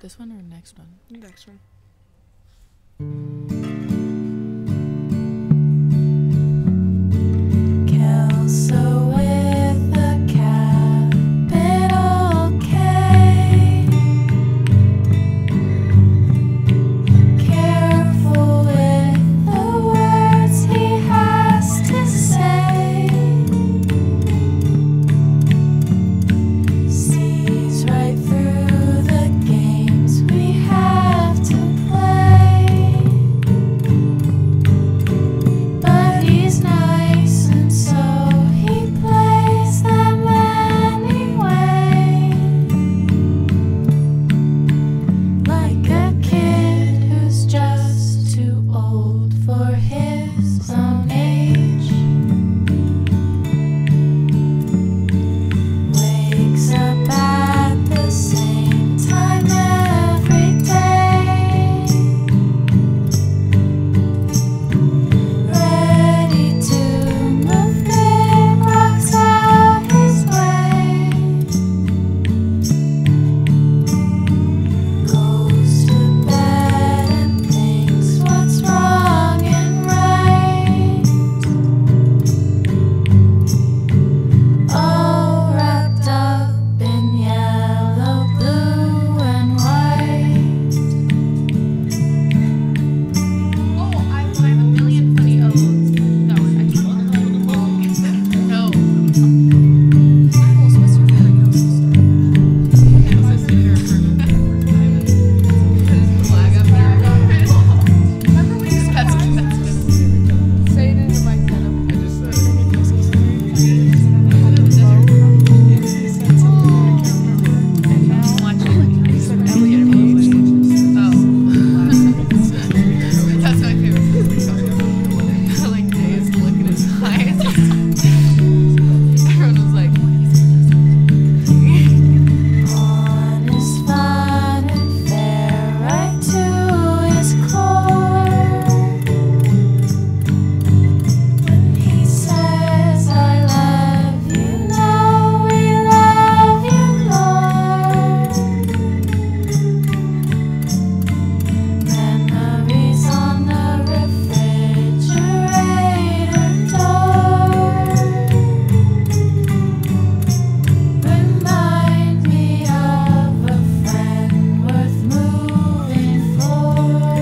This one or next one? Next one. Kelso with a capital K. Careful with the words he has to say. Sees right through the games we have to play. But he's nice and so he plays them anyway. Like a kid who's just too old for his own age. Wakes up at the same time every day. Ready to move big rocks out his way. Goes to bed and thinks what's wrong and right. All wrapped up in yellow, blue, and white. Oh, I have a million funny O's. No, I can't. No. Miles, what's your favorite Kelso story? Kelso story. Flag up there. Remember when you that's good. Say it into my pen. I just said That's my favorite. Like Jay's look in his eyes. Everyone was like, Honest, fun, and fair, right to his core. When he says, I love you, know we love you more. Memories on the refrigerator door remind me of a friend worth moving for.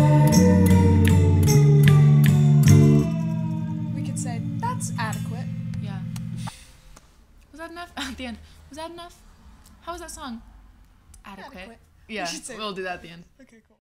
We could say that's adequate. yeah. Was that enough? At the end. Was that enough? How was that song? Adequate. Adequate. Yeah, should say we'll do that at the end. Okay, cool.